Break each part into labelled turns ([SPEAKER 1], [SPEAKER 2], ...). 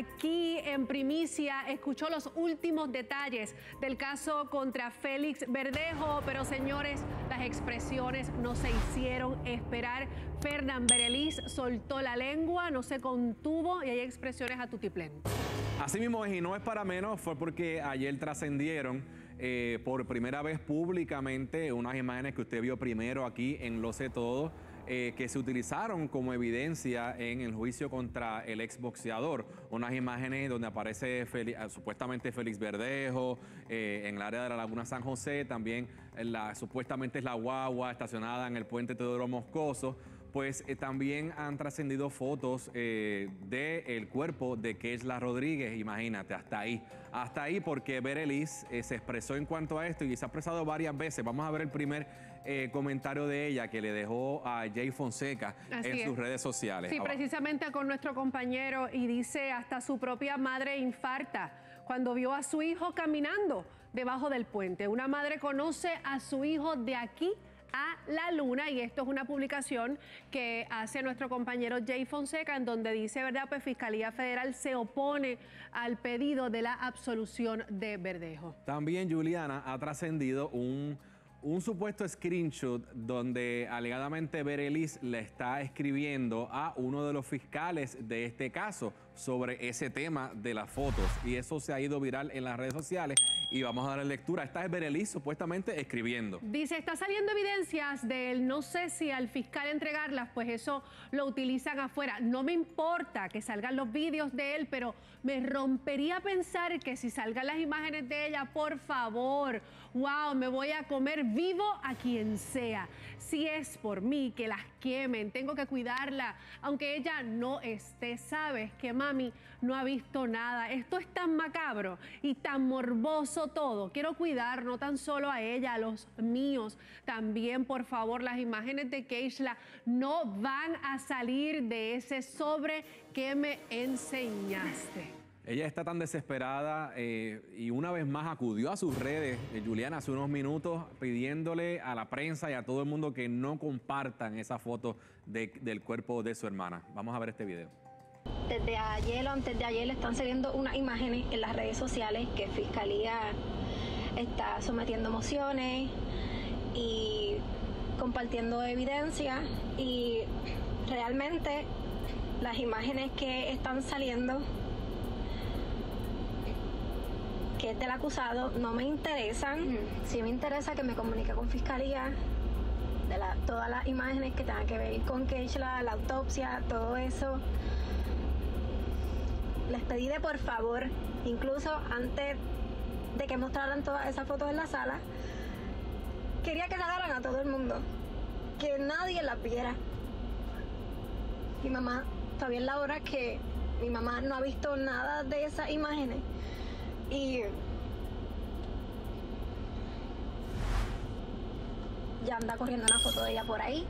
[SPEAKER 1] aquí en primicia escuchó los últimos detalles del caso contra Félix Verdejo, pero señores, las expresiones no se hicieron esperar. Fernan Berelis soltó la lengua, no se contuvo y hay expresiones a tutiplén.
[SPEAKER 2] Así mismo es, y no es para menos, fue porque ayer trascendieron por primera vez públicamente unas imágenes que usted vio primero aquí en Lo Sé Todo, que se utilizaron como evidencia en el juicio contra el exboxeador. Unas imágenes donde aparece supuestamente Félix Verdejo en el área de la Laguna San José, también supuestamente es la guagua estacionada en el puente Teodoro Moscoso. Pues también han trascendido fotos del cuerpo de Keishla Rodríguez. Imagínate, hasta ahí porque Berelis se expresó en cuanto a esto y se ha expresado varias veces. Vamos a ver el primer comentario de ella que le dejó a Jay Fonseca en sus redes sociales.
[SPEAKER 1] Sí, precisamente con nuestro compañero, y dice: hasta su propia madre infarta cuando vio a su hijo caminando debajo del puente. Una madre conoce a su hijo de aquí a la luna, y esto es una publicación que hace nuestro compañero Jay Fonseca, en donde dice, ¿verdad?, pues Fiscalía Federal se opone al pedido de la absolución de Verdejo.
[SPEAKER 2] También, Juliana, ha trascendido un supuesto screenshot donde alegadamente Berelis le está escribiendo a uno de los fiscales de este caso sobre ese tema de las fotos, y eso se ha ido viral en las redes sociales y vamos a darle lectura. Esta es Berelis supuestamente escribiendo.
[SPEAKER 1] Dice: está saliendo evidencias de él, no sé si al fiscal entregarlas, pues eso lo utilizan afuera. No me importa que salgan los vídeos de él, pero me rompería pensar que si salgan las imágenes de ella, por favor, wow, me voy a comer vivo a quien sea. Si es por mí, que las quemen, tengo que cuidarla, aunque ella no esté. Sabes que mami no ha visto nada. Esto es tan macabro y tan morboso todo. Quiero cuidar no tan solo a ella, a los míos también. Por favor, las imágenes de Keishla no van a salir de ese sobre que me enseñaste.
[SPEAKER 2] Ella está tan desesperada y una vez más acudió a sus redes, Juliana, hace unos minutos, pidiéndole a la prensa y a todo el mundo que no compartan esa foto del cuerpo de su hermana. Vamos a ver este video.
[SPEAKER 3] Desde ayer o antes de ayer están saliendo unas imágenes en las redes sociales que Fiscalía está sometiendo mociones y compartiendo evidencia, y realmente las imágenes que están saliendo, que es del acusado, no me interesan. Sí me interesa que me comunique con Fiscalía de todas las imágenes que tengan que ver con Keishla, la autopsia, todo eso. Les pedí de por favor, incluso antes de que mostraran todas esas fotos en la sala, quería que sacaran a todo el mundo, que nadie las viera. Mi mamá, todavía es la hora que mi mamá no ha visto nada de esas imágenes, y ya anda corriendo una foto de ella por ahí,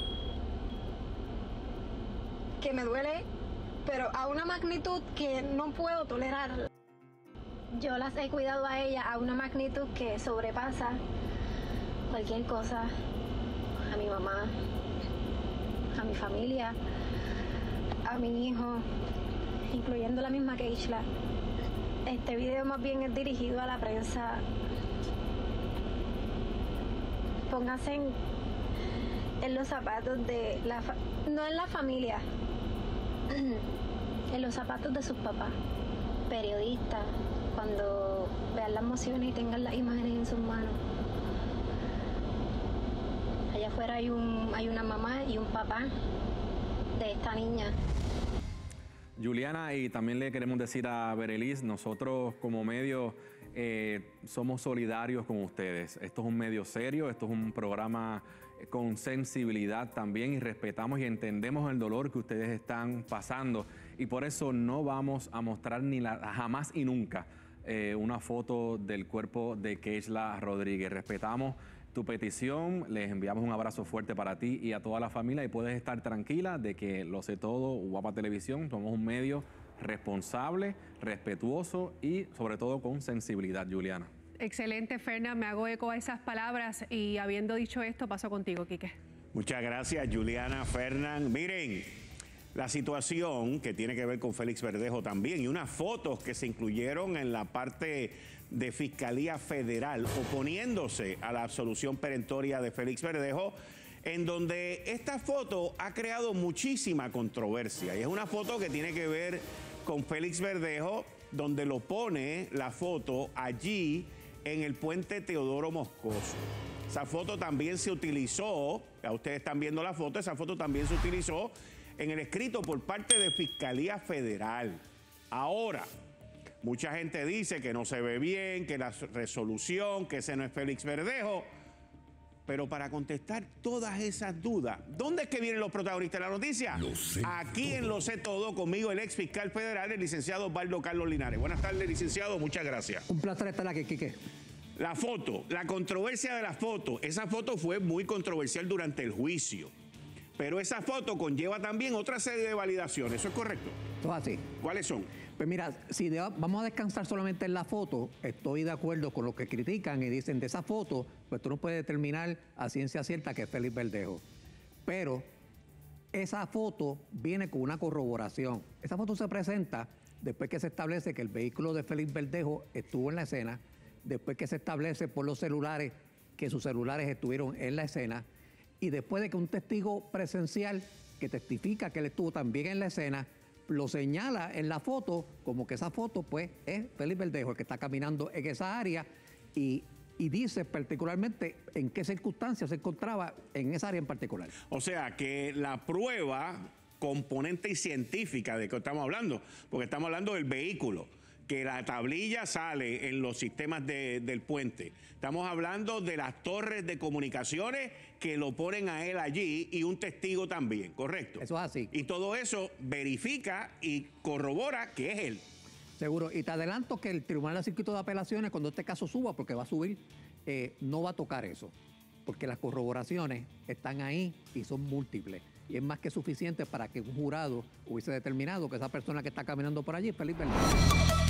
[SPEAKER 3] que me duele, pero a una magnitud que no puedo tolerar. Yo las he cuidado a ella a una magnitud que sobrepasa cualquier cosa. A mi mamá, a mi familia, a mi hijo, incluyendo la misma Keishla. Este video más bien es dirigido a la prensa. Pónganse en los zapatos de no en la familia, en los zapatos de sus papás, periodistas, cuando vean las mociones y tengan las imágenes en sus manos. Allá afuera hay una mamá y un papá de esta niña.
[SPEAKER 2] Juliana, y también le queremos decir a Berelis, nosotros como medio somos solidarios con ustedes. Esto es un medio serio, esto es un programa con sensibilidad también, y respetamos y entendemos el dolor que ustedes están pasando, y por eso no vamos a mostrar jamás y nunca una foto del cuerpo de Keishla Rodríguez. Respetamos tu petición, les enviamos un abrazo fuerte para ti y a toda la familia, y puedes estar tranquila de que Lo Sé Todo, Guapa Televisión, somos un medio responsable, respetuoso y sobre todo con sensibilidad, Juliana.
[SPEAKER 1] Excelente, Fernan, me hago eco a esas palabras, y habiendo dicho esto, paso contigo, Quique.
[SPEAKER 4] Muchas gracias, Juliana, Fernan. Miren, la situación que tiene que ver con Félix Verdejo también y unas fotos que se incluyeron en la parte de Fiscalía Federal oponiéndose a la absolución perentoria de Félix Verdejo, en donde esta foto ha creado muchísima controversia. Y es una foto que tiene que ver con Félix Verdejo, donde lo pone la foto allí en el puente Teodoro Moscoso. Esa foto también se utilizó, ya ustedes están viendo la foto, esa foto también se utilizó en el escrito por parte de Fiscalía Federal. Ahora, mucha gente dice que no se ve bien, que la resolución, que ese no es Félix Verdejo. Pero para contestar todas esas dudas, ¿dónde es que vienen los protagonistas de la noticia? Aquí en Lo Sé Todo, conmigo el ex fiscal federal, el licenciado Osvaldo Carlos Linares. Buenas tardes, licenciado, muchas gracias.
[SPEAKER 5] Un placer estar aquí, Quique.
[SPEAKER 4] La foto, la controversia de la foto, esa foto fue muy controversial durante el juicio. Pero esa foto conlleva también otra serie de validaciones, ¿eso es correcto?
[SPEAKER 5] Todo así.
[SPEAKER 4] ¿Cuáles son?
[SPEAKER 5] Pues mira, si vamos a descansar solamente en la foto, estoy de acuerdo con lo que critican y dicen de esa foto, pues tú no puedes determinar a ciencia cierta que es Félix Verdejo. Pero esa foto viene con una corroboración. Esa foto se presenta después que se establece que el vehículo de Félix Verdejo estuvo en la escena, después que se establece por los celulares que sus celulares estuvieron en la escena, y después de que un testigo presencial que testifica que él estuvo también en la escena, lo señala en la foto como que esa foto pues es Félix Verdejo el que está caminando en esa área y dice particularmente en qué circunstancias se encontraba en esa área en particular.
[SPEAKER 4] O sea que la prueba componente y científica de que estamos hablando, porque estamos hablando del vehículo, que la tablilla sale en los sistemas del puente. Estamos hablando de las torres de comunicaciones que lo ponen a él allí y un testigo también, ¿correcto?
[SPEAKER 5] Eso es así.
[SPEAKER 4] Y todo eso verifica y corrobora que es él.
[SPEAKER 5] Seguro. Y te adelanto que el Tribunal de Circuito de Apelaciones, cuando este caso suba, porque va a subir, no va a tocar eso. Porque las corroboraciones están ahí y son múltiples. Y es más que suficiente para que un jurado hubiese determinado que esa persona que está caminando por allí es Félix Verdejo.